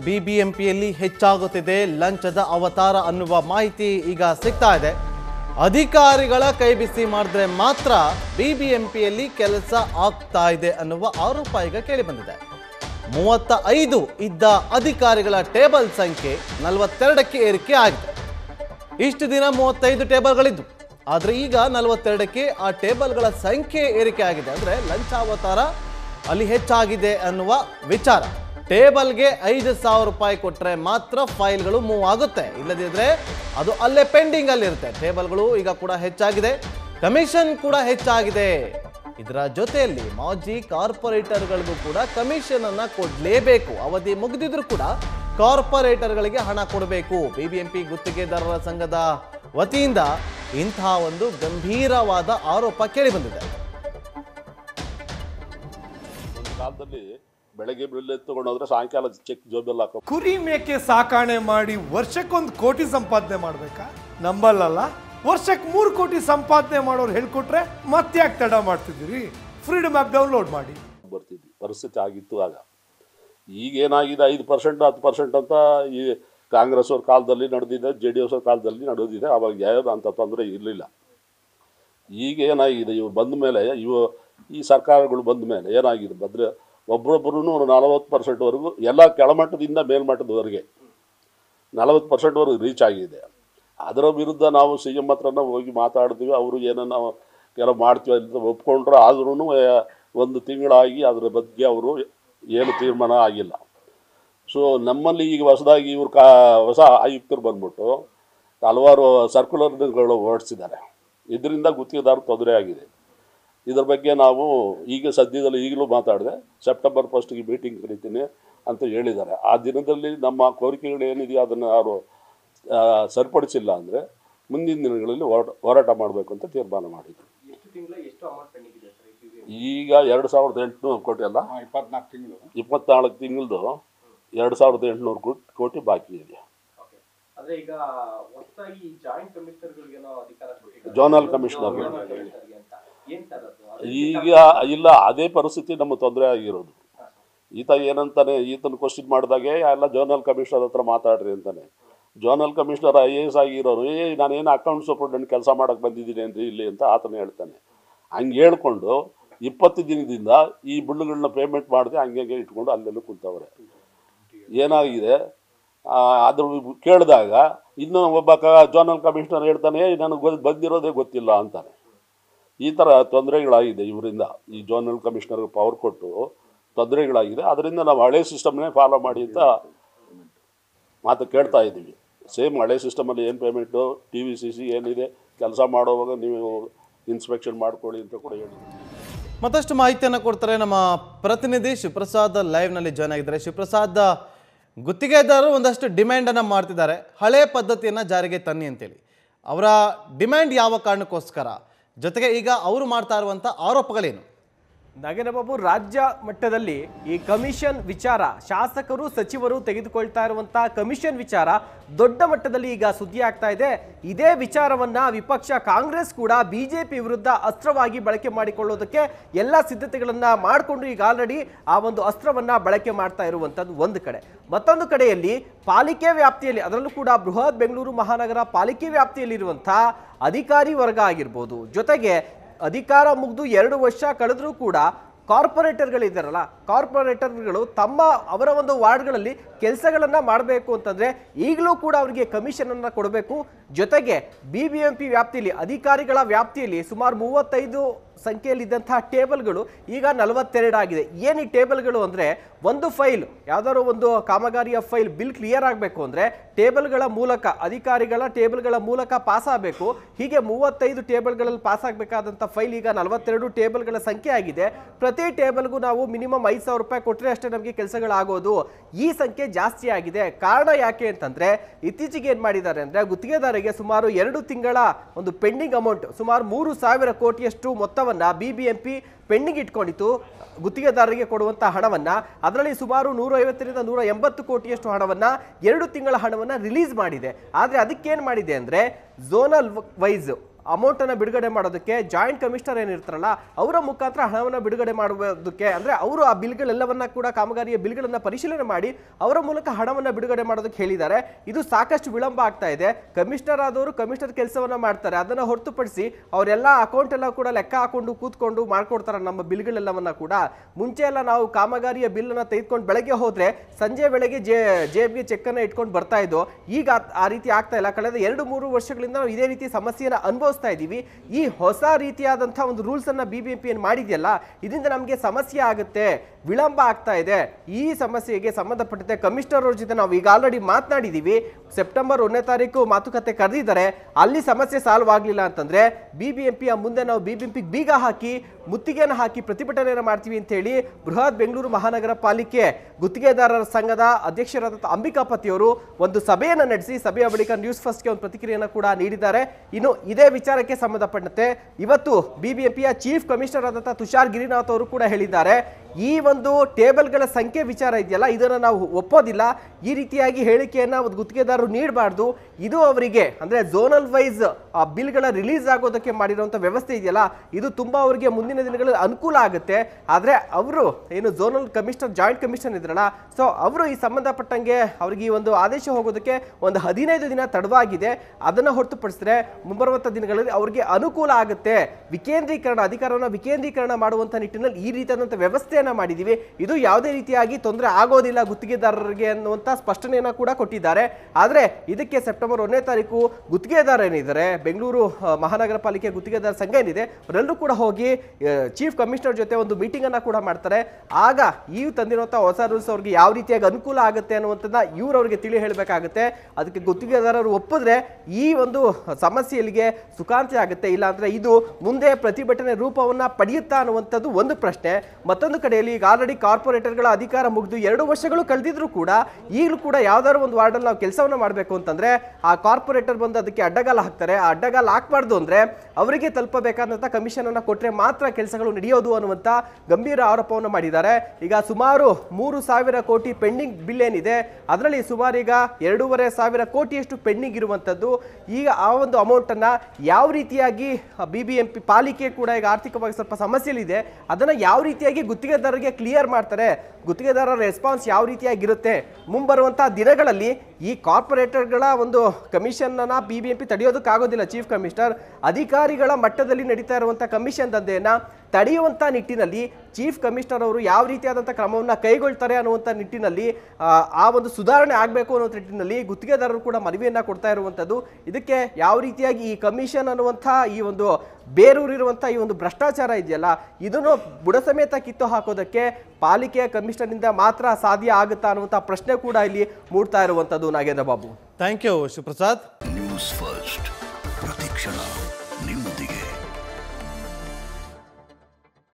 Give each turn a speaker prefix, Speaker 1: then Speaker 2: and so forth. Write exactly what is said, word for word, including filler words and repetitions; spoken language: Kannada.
Speaker 1: ಬಿಬಿಎಂಪಿಯಲ್ಲಿ ಹೆಚ್ಚಾಗುತ್ತಿದೆ ಲಂಚದ ಅವತಾರ ಅನ್ನುವ ಮಾಹಿತಿ ಈಗ ಸಿಗ್ತಾ ಇದೆ. ಅಧಿಕಾರಿಗಳ ಕೈ ಬಿಸಿ ಮಾಡಿದ್ರೆ ಮಾತ್ರ ಬಿಬಿಎಂಪಿಯಲ್ಲಿ ಕೆಲಸ ಆಗ್ತಾ ಇದೆ ಅನ್ನುವ ಆರೋಪ ಈಗ ಕೇಳಿ ಬಂದಿದೆ. ಮೂವತ್ತ ಐದು ಇದ್ದ ಅಧಿಕಾರಿಗಳ ಟೇಬಲ್ ಸಂಖ್ಯೆ ನಲವತ್ತೆರಡಕ್ಕೆ ಏರಿಕೆ ಆಗಿದೆ. ಇಷ್ಟು ದಿನ ಮೂವತ್ತೈದು ಟೇಬಲ್ಗಳಿದ್ದು, ಆದರೆ ಈಗ ನಲವತ್ತೆರಡಕ್ಕೆ ಆ ಟೇಬಲ್ಗಳ ಸಂಖ್ಯೆ ಏರಿಕೆ ಆಗಿದೆ. ಅಂದರೆ ಲಂಚಾವತಾರ ಅಲ್ಲಿ ಹೆಚ್ಚಾಗಿದೆ ಅನ್ನುವ ವಿಚಾರ. ಟೇಬಲ್ಗೆ ಐದು ಸಾವಿರ ರೂಪಾಯಿ ಕೊಟ್ಟರೆ ಮಾತ್ರ ಫೈಲ್ಗಳು ಮೂವ್ ಆಗುತ್ತೆ, ಇಲ್ಲದಿದ್ದರೆ ಅದು ಅಲ್ಲೇ ಪೆಂಡಿಂಗ್ ಅಲ್ಲಿರುತ್ತೆ. ಟೇಬಲ್ಗಳು ಈಗ ಕೂಡ ಹೆಚ್ಚಾಗಿದೆ, ಕಮಿಷನ್ ಕೂಡ ಹೆಚ್ಚಾಗಿದೆ. ಇದರ ಜೊತೆಯಲ್ಲಿ ಮಾಜಿ ಕಾರ್ಪೊರೇಟರ್ಗಳಿಗೂ ಕೂಡ ಕಮಿಷನ್ ಅನ್ನ ಕೊಡಲೇಬೇಕು. ಅವಧಿ ಮುಗಿದಿದ್ರು ಕೂಡ ಕಾರ್ಪೊರೇಟರ್ಗಳಿಗೆ ಹಣ ಕೊಡಬೇಕು. ಬಿಬಿಎಂಪಿ ಗುತ್ತಿಗೆದಾರರ ಸಂಘದ ವತಿಯಿಂದ ಇಂತಹ ಒಂದು ಗಂಭೀರವಾದ ಆರೋಪ ಕೇಳಿ ಬಂದಿದೆ.
Speaker 2: ಒಂದು ಕಾಲದಲ್ಲಿ ಬೆಳಗ್ಗೆ ಬಿಲ್ ಎತ್ತುಕೊಂಡೋದ್ರೆ ಸಾಯಂಕಾಲ ಚೆಕ್ ಜೋಬಲ್ಲಿ ಹಾಕೋ.
Speaker 3: ಕುರಿ ಮೇಕೆ ಸಾಕಾಣೆ ಮಾಡಿ ವರ್ಷಕ್ಕೊಂದು ಕೋಟಿ ಸಂಪಾದನೆ ಮಾಡ್ಬೇಕಾ? ನಂಬಲ್ಲಲ್ಲ. ವರ್ಷಕ್ಕೆ ಮೂರು ಕೋಟಿ ಸಂಪಾದನೆ ಮಾಡೋರು ಹೇಳ್ಕೊಟ್ರೆ ಮತ್ತೆ ಯಾಕೆ ತಡ ಮಾಡ್ತಿದ್ದೀರಿ? ಫ್ರೀಡಮ್ ಆ್ಯಪ್ ಡೌನ್ಲೋಡ್ ಮಾಡಿ.
Speaker 2: ಬರ್ತಿದ್ವಿ ಪರಿಸ್ಥಿತಿ ಆಗಿತ್ತು ಆಗ. ಈಗೇನಾಗಿದೆ, ಐದು ಪರ್ಸೆಂಟ್ ಹತ್ತು ಪರ್ಸೆಂಟ್ ಅಂತ ಈ ಕಾಂಗ್ರೆಸ್ ಅವ್ರ ಕಾಲದಲ್ಲಿ ನಡೆದಿದೆ, ಜೆ ಡಿ ಎಸ್ ಅವ್ರ ಕಾಲದಲ್ಲಿ ನಡೆದಿದೆ. ಅವಾಗ ಯಾರು ಅಂತ ತೊಂದರೆ ಇರಲಿಲ್ಲ. ಈಗ ಏನಾಗಿದೆ, ಇವು ಬಂದ ಮೇಲೆ ಇವು ಈ ಸರ್ಕಾರಗಳು ಬಂದ ಮೇಲೆ ಏನಾಗಿದೆ ಬಂದರೆ ಒಬ್ಬರೊಬ್ಬರೂ ನಲವತ್ತು ಪರ್ಸೆಂಟ್ವರೆಗೂ ಎಲ್ಲ ಕೆಳಮಟ್ಟದಿಂದ ಮೇಲ್ಮಟ್ಟದವರೆಗೆ ನಲವತ್ತು ಪರ್ಸೆಂಟ್ವರೆಗೂ ರೀಚ್ ಆಗಿದೆ. ಅದರ ವಿರುದ್ಧ ನಾವು ಸಿ ಎಮ್ ಹತ್ರನ ಹೋಗಿ ಮಾತಾಡ್ತೀವಿ. ಅವರು ಏನೋ ನಾವು ಕೆಲವು ಮಾಡ್ತೀವಿ ಅಂತ ಒಪ್ಕೊಂಡ್ರೆ ಆದ್ರೂ ಒಂದು ತಿಂಗಳಾಗಿ ಅದರ ಬಗ್ಗೆ ಅವರು ಏನು ತೀರ್ಮಾನ ಆಗಿಲ್ಲ. ಸೊ ನಮ್ಮಲ್ಲಿ ಈಗ ಹೊಸದಾಗಿ ಇವರು ಕಾ ಹೊಸ ಆಯುಕ್ತರು ಬಂದ್ಬಿಟ್ಟು ಹಲವಾರು ಸರ್ಕ್ಯುಲರ್ಗಳು ಹೊರಡಿಸಿದ್ದಾರೆ. ಇದರಿಂದ ಗುತ್ತಿಗೆದಾರ ತೊಂದರೆ ಆಗಿದೆ. ಇದರ ಬಗ್ಗೆ ನಾವು ಈಗ ಸದ್ಯದಲ್ಲಿ ಈಗಲೂ ಮಾತಾಡಿದೆ, ಸೆಪ್ಟೆಂಬರ್ ಫಸ್ಟಿಗೆ ಮೀಟಿಂಗ್ ಕರಿತೀನಿ ಅಂತ ಹೇಳಿದ್ದಾರೆ. ಆ ದಿನದಲ್ಲಿ ನಮ್ಮ ಕೋರಿಕೆಗಳು ಏನಿದೆಯೋ ಅದನ್ನು ಯಾರು ಸರಿಪಡಿಸಿಲ್ಲ ಅಂದರೆ ಮುಂದಿನ ದಿನಗಳಲ್ಲಿ ಹೋರಾಟ ಹೋರಾಟ ಮಾಡಬೇಕು ಅಂತ ತೀರ್ಮಾನ ಮಾಡಿದ್ರು. ಈಗ ಎರಡು ಸಾವಿರದ ಎಂಟುನೂರು ಕೋಟಿ ಅಲ್ಲ,
Speaker 4: ಇಪ್ಪತ್ನಾಲ್ಕು ತಿಂಗಳು
Speaker 2: ಇಪ್ಪತ್ನಾಲ್ಕು ತಿಂಗಳದು ಎರಡು ಸಾವಿರದ ಎಂಟುನೂರು ಕೋಟಿ ಕೋಟಿ ಬಾಕಿ ಇದೆ. ಜೋನಲ್ ಕಮಿಷನರ್ ಈಗ ಇಲ್ಲ, ಅದೇ ಪರಿಸ್ಥಿತಿ ನಮ್ಮ ತೊಂದರೆ ಆಗಿರೋದು. ಈತ ಏನಂತಾನೆ, ಈತನ ಕ್ವಶನ್ ಮಾಡಿದಾಗೆ ಎಲ್ಲ ಜೋನಲ್ ಕಮಿಷನರ್ ಹತ್ರ ಮಾತಾಡ್ರಿ ಅಂತಾನೆ. Zonal commissioner I A S ಆಗಿರೋರು, ಏ ನಾನೇನು ಅಕೌಂಟ್ ಸೂಪರ್ಡೆಂಟ್ ಕೆಲಸ ಮಾಡೋಕ್ಕೆ ಬಂದಿದ್ದೀನಿ ಅಂದರೆ ಇಲ್ಲಿ ಅಂತ ಆತನ ಹೇಳ್ತಾನೆ. ಹಂಗೆ ಹೇಳ್ಕೊಂಡು ಇಪ್ಪತ್ತು ದಿನದಿಂದ ಈ ಬಿಲ್ಗಳನ್ನ ಪೇಮೆಂಟ್ ಮಾಡದೆ ಹಂಗೆ ಹಂಗೆ ಇಟ್ಕೊಂಡು ಅಲ್ಲೆಲ್ಲೂ ಕುಂತವ್ರೆ. ಏನಾಗಿದೆ ಅದ್ರ ಕೇಳಿದಾಗ ಇನ್ನೂ ಒಬ್ಬ ಕ ಜೋನಲ್ ಕಮಿಷನರ್ ಹೇಳ್ತಾನೆ, ನನಗೆ ಗೊ ಬಂದಿರೋದೇ ಗೊತ್ತಿಲ್ಲ ಅಂತಾನೆ. ಈ ಥರ ತೊಂದರೆಗಳಾಗಿದೆ ಇವರಿಂದ. ಈ ಜೋನಲ್ ಕಮಿಷನರ್ಗೆ ಪವರ್ ಕೊಟ್ಟು ತೊಂದರೆಗಳಾಗಿದೆ. ಅದರಿಂದ ನಾವು ಹಳೆ ಸಿಸ್ಟಮ್ನೇ ಫಾಲೋ ಮಾಡಿ ಅಂತ ಮಾತು ಕೇಳ್ತಾ ಇದ್ದೀವಿ. ಸೇಮ್ ಹಳೆ ಸಿಸ್ಟಮಲ್ಲಿ ಏನು payment, T V C C ಏನಿದೆ ಕೆಲಸ ಮಾಡುವಾಗ ನೀವು ಇನ್ಸ್ಪೆಕ್ಷನ್ ಮಾಡ್ಕೊಳ್ಳಿ ಅಂತ ಕೂಡ ಹೇಳಿದ್ದೀವಿ.
Speaker 1: ಮತ್ತಷ್ಟು ಮಾಹಿತಿಯನ್ನು ಕೊಡ್ತಾರೆ ನಮ್ಮ ಪ್ರತಿನಿಧಿ ಶಿವಪ್ರಸಾದ್ ಲೈವ್ನಲ್ಲಿ ಜಾಯ್ನ್ ಆಗಿದ್ದಾರೆ. ಶಿವಪ್ರಸಾದ್, ಗುತ್ತಿಗೆದಾರರು ಒಂದಷ್ಟು ಡಿಮ್ಯಾಂಡನ್ನು ಮಾಡ್ತಿದ್ದಾರೆ, ಹಳೆ ಪದ್ಧತಿಯನ್ನು ಜಾರಿಗೆ ತನ್ನಿ ಅಂತೇಳಿ. ಅವರ ಡಿಮ್ಯಾಂಡ್ ಯಾವ ಕಾರಣಕ್ಕೋಸ್ಕರ, ಜೊತೆಗೆ ಈಗ ಅವರು ಮಾಡ್ತಾ ಇರುವಂಥ ಆರೋಪಗಳೇನು?
Speaker 5: ನಾಗೇನಬಾಬು, ರಾಜ್ಯ ಮಟ್ಟದಲ್ಲಿ ಈ ಕಮಿಷನ್ ವಿಚಾರ, ಶಾಸಕರು ಸಚಿವರು ತೆಗೆದುಕೊಳ್ತಾ ಇರುವಂತಹ ಕಮಿಷನ್ ವಿಚಾರ ದೊಡ್ಡ ಮಟ್ಟದಲ್ಲಿ ಈಗ ಸುದ್ದಿ ಆಗ್ತಾ ಇದೆ. ಇದೇ ವಿಚಾರವನ್ನ ವಿಪಕ್ಷ ಕಾಂಗ್ರೆಸ್ ಕೂಡ ಬಿಜೆಪಿ ವಿರುದ್ಧ ಅಸ್ತ್ರವಾಗಿ ಬಳಕೆ ಮಾಡಿಕೊಳ್ಳೋದಕ್ಕೆ ಎಲ್ಲ ಸಿದ್ಧತೆಗಳನ್ನ ಮಾಡಿಕೊಂಡು ಈಗ ಆಲ್ರೆಡಿ ಆ ಒಂದು ಅಸ್ತ್ರವನ್ನ ಬಳಕೆ ಮಾಡ್ತಾ ಇರುವಂತದ್ದು ಒಂದು ಕಡೆ. ಮತ್ತೊಂದು ಕಡೆಯಲ್ಲಿ ಪಾಲಿಕೆ ವ್ಯಾಪ್ತಿಯಲ್ಲಿ, ಅದರಲ್ಲೂ ಕೂಡ ಬೃಹತ್ ಬೆಂಗಳೂರು ಮಹಾನಗರ ಪಾಲಿಕೆ ವ್ಯಾಪ್ತಿಯಲ್ಲಿರುವಂತಹ ಅಧಿಕಾರಿ ವರ್ಗ ಆಗಿರ್ಬೋದು, ಜೊತೆಗೆ ಅಧಿಕಾರ ಮುಗಿದು ಎರಡು ವರ್ಷ ಕಳೆದರೂ ಕೂಡ ಕಾರ್ಪೊರೇಟರ್ಗಳಿದ್ದಾರಲ್ಲ, ಕಾರ್ಪೊರೇಟರ್ಗಳು ತಮ್ಮ ಅವರ ಒಂದು ವಾರ್ಡ್ಗಳಲ್ಲಿ ಕೆಲಸಗಳನ್ನು ಮಾಡಬೇಕು ಅಂತಂದರೆ ಈಗಲೂ ಕೂಡ ಅವರಿಗೆ ಕಮಿಷನನ್ನು ಕೊಡಬೇಕು. ಜೊತೆಗೆ ಬಿ ಬಿ ಎಂ ಪಿ ವ್ಯಾಪ್ತಿಯಲ್ಲಿ, ಅಧಿಕಾರಿಗಳ ವ್ಯಾಪ್ತಿಯಲ್ಲಿ ಸುಮಾರು ಮೂವತ್ತೈದು ಸಂಖ್ಯೆಯಲ್ಲಿದ್ದಂತಹ ಟೇಬಲ್ಗಳು ಈಗ ನಲವತ್ತೆರಡು ಆಗಿದೆ. ಏನು ಈ ಟೇಬಲ್ಗಳು ಅಂದರೆ, ಒಂದು ಫೈಲ್, ಯಾವುದಾದ್ರು ಒಂದು ಕಾಮಗಾರಿಯ ಫೈಲ್ ಬಿಲ್ ಕ್ಲಿಯರ್ ಆಗಬೇಕು ಅಂದರೆ ಟೇಬಲ್ಗಳ ಮೂಲಕ, ಅಧಿಕಾರಿಗಳ ಟೇಬಲ್ಗಳ ಮೂಲಕ ಪಾಸ್ ಆಗಬೇಕು. ಹೀಗೆ ಮೂವತ್ತೈದು ಟೇಬಲ್ಗಳಲ್ಲಿ ಪಾಸ್ ಆಗಬೇಕಾದಂಥ ಫೈಲ್ ಈಗ ನಲವತ್ತೆರಡು ಟೇಬಲ್ಗಳ ಸಂಖ್ಯೆ ಆಗಿದೆ. ಪ್ರತಿ ಟೇಬಲ್ಗೂ ನಾವು ಮಿನಿಮಮ್ ಐದು ಸಾವಿರ ರೂಪಾಯಿ ಕೊಟ್ಟರೆ ಅಷ್ಟೇ ನಮಗೆ ಕೆಲಸಗಳಾಗೋದು. ಈ ಸಂಖ್ಯೆ ಜಾಸ್ತಿ ಆಗಿದೆ. ಕಾರಣ ಯಾಕೆ ಅಂತಂದರೆ, ಇತ್ತೀಚೆಗೆ ಏನು ಮಾಡಿದ್ದಾರೆ ಅಂದರೆ, ಗುತ್ತಿಗೆದಾರರಿಗೆ ಸುಮಾರು ಎರಡು ತಿಂಗಳ ಒಂದು ಪೆಂಡಿಂಗ್ ಅಮೌಂಟ್, ಸುಮಾರು ಮೂರು ಸಾವಿರ ಕೋಟಿಯಷ್ಟು ಮೊತ್ತವನ್ನು B B M P pending ಇಟ್ಕೊಂಡಿತ್ತು. ಗುತ್ತಿಗೆದಾರರಿಗೆ ಕೊಡುವಂಥ ಹಣವನ್ನು, ಅದರಲ್ಲಿ ಸುಮಾರು ನೂರ ಐವತ್ತರಿಂದ ನೂರ ಎಂಬತ್ತು ಕೋಟಿಯಷ್ಟು ಹಣವನ್ನು, ಎರಡು ತಿಂಗಳ ಹಣವನ್ನು ರಿಲೀಸ್ ಮಾಡಿದೆ. ಆದರೆ ಅದಕ್ಕೇನು ಮಾಡಿದೆ ಅಂದರೆ, ಝೋನಲ್ ವೈಸ್ ಅಮೌಂಟನ್ನು ಬಿಡುಗಡೆ ಮಾಡೋದಕ್ಕೆ ಜಾಯಿಂಟ್ ಕಮಿಷನರ್ ಏನಿರ್ತಾರಲ್ಲ ಅವರ ಮುಖಾಂತರ ಹಣವನ್ನು ಬಿಡುಗಡೆ ಮಾಡೋದಕ್ಕೆ, ಅಂದರೆ ಅವರು ಆ ಬಿಲ್ಗಳೆಲ್ಲವನ್ನ ಕೂಡ ಕಾಮಗಾರಿಯ ಬಿಲ್ಗಳನ್ನು ಪರಿಶೀಲನೆ ಮಾಡಿ ಅವರ ಮೂಲಕ ಹಣವನ್ನು ಬಿಡುಗಡೆ ಮಾಡೋದಕ್ಕೆ ಹೇಳಿದ್ದಾರೆ. ಇದು ಸಾಕಷ್ಟು ವಿಳಂಬ ಆಗ್ತಾ ಇದೆ. ಕಮಿಷನರ್ ಆದವರು ಕಮಿಷನರ್ ಕೆಲಸವನ್ನ ಮಾಡ್ತಾರೆ, ಅದನ್ನು ಹೊರತುಪಡಿಸಿ ಅವರೆಲ್ಲ ಅಕೌಂಟ್ ಎಲ್ಲ ಕೂಡ ಲೆಕ್ಕ ಹಾಕೊಂಡು ಕೂತ್ಕೊಂಡು ಮಾಡ್ಕೊಡ್ತಾರೆ ನಮ್ಮ ಬಿಲ್ಗಳೆಲ್ಲವನ್ನ ಕೂಡ. ಮುಂಚೆ ಎಲ್ಲ ನಾವು ಕಾಮಗಾರಿಯ ಬಿಲ್ಲನ್ನು ತೆಗೆದುಕೊಂಡು ಬೆಳಗ್ಗೆ ಹೋದ್ರೆ ಸಂಜೆ ವೇಳೆಗೆ ಜೇ ಜೇಬ್ಗೆ ಚೆಕ್ ಅನ್ನ ಇಟ್ಕೊಂಡು ಬರ್ತಾ ಇದ್ದೋ. ಈಗ ಆ ರೀತಿ ಆಗ್ತಾ ಇಲ್ಲ. ಕಳೆದ ಎರಡು ಮೂರು ವರ್ಷಗಳಿಂದ ನಾವು ಇದೇ ರೀತಿ ಸಮಸ್ಯೆಯನ್ನು ಅನುಭವಿಸ್ತಾ ಇದ್ದೀವಿ. ಈ ಹೊಸ ರೀತಿಯಾದಂತಹ ಒಂದು ರೂಲ್ಸ್ ಅನ್ನ ಬಿಬಿಎಂಪಿ ಏನು ಮಾಡಿದೆಯಲ್ಲ, ಇದರಿಂದ ನಮಗೆ ಸಮಸ್ಯೆ ಆಗುತ್ತೆ, ವಿಳಂಬ ಆಗ್ತಾ ಇದೆ. ಈ ಸಮಸ್ಯೆಗೆ ಸಂಬಂಧಪಟ್ಟಂತೆ ಕಮಿಷನರ್ ಅವ್ರ ಜೊತೆ ನಾವು ಈಗ ಆಲ್ರೆಡಿ ಮಾತನಾಡಿದ್ದೀವಿ. ಸೆಪ್ಟೆಂಬರ್ ಒಂದನೇ ತಾರೀಕು ಮಾತುಕತೆ ಕರೆದಿದ್ದಾರೆ. ಅಲ್ಲಿ ಸಮಸ್ಯೆ ಸಾಲ್ವ್ ಆಗಲಿಲ್ಲ ಅಂತಂದ್ರೆ ಬಿಬಿಎಂಪಿಯ ಮುಂದೆ ನಾವು ಬಿಬಿಎಂಪಿಗೆ ಬೀಗ ಹಾಕಿ ಮುತ್ತಿಗೆಯನ್ನು ಹಾಕಿ ಪ್ರತಿಭಟನೆಯನ್ನು ಮಾಡ್ತೀವಿ ಅಂತ ಹೇಳಿ ಬೃಹತ್ ಬೆಂಗಳೂರು ಮಹಾನಗರ ಪಾಲಿಕೆ ಗುತ್ತಿಗೆದಾರರ ಸಂಘದ ಅಧ್ಯಕ್ಷರಾದ ಅಂಬಿಕಾಪತಿಯವರು ಒಂದು ಸಭೆಯನ್ನು ನಡೆಸಿ ಸಭೆಯ ಬಳಿಕ ನ್ಯೂಸ್ ಫಸ್ಟ್ಗೆ ಒಂದು ಪ್ರತಿಕ್ರಿಯೆಯನ್ನು ಕೂಡ ನೀಡಿದ್ದಾರೆ. ಇನ್ನು ಇದೇ ವಿಚಾರಕ್ಕೆ ಸಂಬಂಧಪಟ್ಟಂತೆ ಇವತ್ತು ಬಿಬಿಎಂಪಿಯ ಚೀಫ್ ಕಮಿಷನರ್ ಆದಂತಹ ತುಷಾರ್ ಗಿರಿನಾಥ್ ಅವರು ಕೂಡ ಹೇಳಿದ್ದಾರೆ, ಈ ಒಂದು ಟೇಬಲ್ಗಳ ಸಂಖ್ಯೆ ವಿಚಾರ ಇದೆಯಲ್ಲ ಇದನ್ನು ನಾವು ಒಪ್ಪೋದಿಲ್ಲ. ಈ ರೀತಿಯಾಗಿ ಹೇಳಿಕೆಯನ್ನು ಒಂದು ಗುತ್ತಿಗೆದಾರರು ನೀಡಬಾರ್ದು. ಇದು ಅವರಿಗೆ ಅಂದರೆ ಝೋನಲ್ ವೈಸ್ ಆ ಬಿಲ್ಗಳ ರಿಲೀಸ್ ಆಗೋದಕ್ಕೆ ಮಾಡಿರುವಂಥ ವ್ಯವಸ್ಥೆ ಇದೆಯಲ್ಲ ಇದು ತುಂಬ ಅವರಿಗೆ ಮುಂದಿನ ದಿನಗಳಲ್ಲಿ ಅನುಕೂಲ ಆಗುತ್ತೆ. ಆದರೆ ಅವರು ಏನು ಝೋನಲ್ ಕಮಿಷನರ್ ಜಾಯಿಂಟ್ ಕಮಿಷನರ್ ಇದ್ರಲ್ಲ, ಸೊ ಅವರು ಈ ಸಂಬಂಧಪಟ್ಟಂಗೆ ಅವರಿಗೆ ಈ ಒಂದು ಆದೇಶ ಹೋಗೋದಕ್ಕೆ ಒಂದು ಹದಿನೈದು ದಿನ ತಡವಾಗಿದೆ. ಅದನ್ನು ಹೊರತುಪಡಿಸಿದ್ರೆ ಮುಂಬರುವಂಥ ದಿನಗಳಲ್ಲಿ ಅವರಿಗೆ ಅನುಕೂಲ ಆಗುತ್ತೆ. ವಿಕೇಂದ್ರೀಕರಣ ಅಧಿಕಾರವನ್ನು ವಿಕೇಂದ್ರೀಕರಣ ಮಾಡುವಂಥ ನಿಟ್ಟಿನಲ್ಲಿ ಈ ರೀತಿಯಾದಂಥ ವ್ಯವಸ್ಥೆಯನ್ನು ಮಾಡಿದ್ದೀವಿ. ಇದು ಯಾವುದೇ ರೀತಿಯಾಗಿ ತೊಂದರೆ ಆಗೋದಿಲ್ಲ ಗುತ್ತಿಗೆದಾರರಿಗೆ ಅನ್ನುವಂಥ ಸ್ಪಷ್ಟನೆಯನ್ನು ಕೂಡ ಕೊಟ್ಟಿದ್ದಾರೆ. ಆದರೆ ಇದಕ್ಕೆ ಸೆಪ್ಟೆಂಬರ್ ಒಂದನೇ ತಾರೀಕು ಗುತ್ತಿಗೆದಾರ ಏನಿದ್ದಾರೆ ಬೆಂಗಳೂರು ಮಹಾನಗರ ಪಾಲಿಕೆ ಗುತ್ತಿಗೆದಾರ ಸಂಘ ಏನಿದೆ ಅವರೆಲ್ಲರೂ ಕೂಡ ಹೋಗಿ ಚೀಫ್ ಕಮಿಷನರ್ ಜೊತೆ ಒಂದು ಮೀಟಿಂಗ್ ಅನ್ನ ಕೂಡ ಮಾಡ್ತಾರೆ. ಆಗ ಈ ತಂದಿರುವಂತಹ ಹೊಸ ರೂಲ್ಸ್ ಅವ್ರಿಗೆ ಯಾವ ರೀತಿಯಾಗಿ ಅನುಕೂಲ ಆಗುತ್ತೆ ಅನ್ನುವಂಥದ್ದನ್ನ ಇವ್ರು ಅವ್ರಿಗೆ ತಿಳಿ ಹೇಳಬೇಕಾಗುತ್ತೆ. ಅದಕ್ಕೆ ಗುತ್ತಿಗೆದಾರರು ಒಪ್ಪಿದ್ರೆ ಈ ಒಂದು ಸಮಸ್ಯೆಗಳಿಗೆ ಸುಖಾಂತಿ ಆಗುತ್ತೆ. ಇಲ್ಲ ಅಂದ್ರೆ ಇದು ಮುಂದೆ ಪ್ರತಿಭಟನೆ ರೂಪವನ್ನ ಪಡೆಯುತ್ತಾ ಅನ್ನುವಂಥದ್ದು ಒಂದು ಪ್ರಶ್ನೆ. ಮತ್ತೊಂದು ಕಡೆಯಲ್ಲಿ ಈಗ ಆಲ್ರೆಡಿ ಕಾರ್ಪೊರೇಟರ್ಗಳ ಅಧಿಕಾರ ಮುಗಿದು ಎರಡು ವರ್ಷಗಳು ಕಳೆದಿದ್ರು ಕೂಡ ಈಗಲೂ ಕೂಡ ಯಾವ್ದಾದ್ರು ಒಂದು ವಾರ್ಡಲ್ಲಿ ನಾವು ಕೆಲಸವನ್ನ ಮಾಡಬೇಕು ಅಂತಂದ್ರೆ ಆ ಕಾರ್ಪೊರೇಟರ್ ಬಂದು ಅದಕ್ಕೆ ಅಡ್ಡಗಾಲ ಹಾಕ್ತಾರೆ. ಆ ಅಡ್ಡಗಾಲ ಹಾಕ್ಬಾರ್ದು ಅಂದ್ರೆ ಅವರಿಗೆ ತಲುಪಬೇಕಾದಂತ ಕಮಿಷನ್ ಅನ್ನ ಕೊಟ್ರೆ ಮಾತ್ರ ಕೆಲಸಗಳು ನಡೆಯೋದು ಅನ್ನುವಂತ ಗಂಭೀರ ಆರೋಪವನ್ನು ಮಾಡಿದ್ದಾರೆ. ಈಗ ಸುಮಾರು ಮೂರು ಸಾವಿರ ಕೋಟಿ ಪೆಂಡಿಂಗ್ ಬಿಲ್ ಏನಿದೆ ಅದರಲ್ಲಿ ಸುಮಾರು ಈಗ ಎರಡೂವರೆ ಸಾವಿರ ಕೋಟಿಯಷ್ಟು ಪೆಂಡಿಂಗ್ ಇರುವಂತದ್ದು. ಈಗ ಆ ಒಂದು ಅಮೌಂಟ್ ಅನ್ನ ಯಾವ ರೀತಿಯಾಗಿ ಬಿಬಿಎಂಪಿ ಪಾಲಿಕೆ ಕೂಡ ಈಗ ಆರ್ಥಿಕವಾಗಿ ಸ್ವಲ್ಪ ಸಮಸ್ಯೆಲಿದೆ ಅದನ್ನ ಯಾವ ರೀತಿಯಾಗಿ ಗುತ್ತಿಗೆದಾರರಿಗೆ ಕ್ಲಿಯರ್ ಮಾಡ್ತಾರೆ, ಗುತ್ತಿಗೆದಾರರ ರೆಸ್ಪಾನ್ಸ್ ಯಾವ ರೀತಿಯಾಗಿರುತ್ತೆ, ಮುಂಬರುವಂತಹ ದಿನಗಳಲ್ಲಿ ಈ ಕಾರ್ಪೊರೇಟರ್ಗಳ ಒಂದು ಕಮಿಷನ್ ಅನ್ನ ಬಿಬಿಎಂಪಿ ತಡೆಯೋದಕ್ಕಾಗೋದಿಲ್ಲ. ಚೀಫ್ ಕಮಿಷನರ್ ಅಧಿಕಾರಿಗಳ ಮಟ್ಟದಲ್ಲಿ ನಡೀತಾ ಇರುವಂತಹ ಕಮಿಷನ್ ದಂಧೆಯನ್ನ ತಡೆಯುವಂಥ ನಿಟ್ಟಿನಲ್ಲಿ ಚೀಫ್ ಕಮಿಷನರ್ ಅವರು ಯಾವ ರೀತಿಯಾದಂಥ ಕ್ರಮವನ್ನು ಕೈಗೊಳ್ತಾರೆ ಅನ್ನುವಂಥ ನಿಟ್ಟಿನಲ್ಲಿ ಆ ಒಂದು ಸುಧಾರಣೆ ಆಗಬೇಕು ಅನ್ನೋ ನಿಟ್ಟಿನಲ್ಲಿ ಗುತ್ತಿಗೆದಾರರು ಕೂಡ ಮನವಿಯನ್ನು ಕೊಡ್ತಾ ಇರುವಂಥದ್ದು. ಇದಕ್ಕೆ ಯಾವ ರೀತಿಯಾಗಿ ಈ ಕಮಿಷನ್ ಅನ್ನುವಂಥ ಈ ಒಂದು ಬೇರೂರಿರುವಂಥ ಈ ಒಂದು ಭ್ರಷ್ಟಾಚಾರ ಇದೆಯಲ್ಲ ಇದನ್ನು ಬುಡ ಸಮೇತ ಕಿತ್ತು ಹಾಕೋದಕ್ಕೆ ಪಾಲಿಕೆಯ ಕಮಿಷನರ್ನಿಂದ ಮಾತ್ರ ಸಾಧ್ಯ ಆಗುತ್ತಾ ಅನ್ನುವಂಥ ಪ್ರಶ್ನೆ ಕೂಡ ಇಲ್ಲಿ ಮೂಡ್ತಾ ಇರುವಂಥದ್ದು. Nagendra Babu,
Speaker 1: thank you Shivaprasad.
Speaker 4: News First ಪ್ರತಿಕ್ಷಣ ನಿಮ್ಮೊಂದಿಗೆ.